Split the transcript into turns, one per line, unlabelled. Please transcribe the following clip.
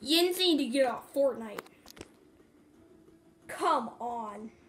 Yins need to get off Fortnite. Come on.